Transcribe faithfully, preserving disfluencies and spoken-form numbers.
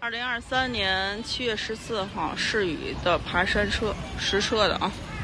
二零二三年七月十四号，世宇的爬山车，实车的啊。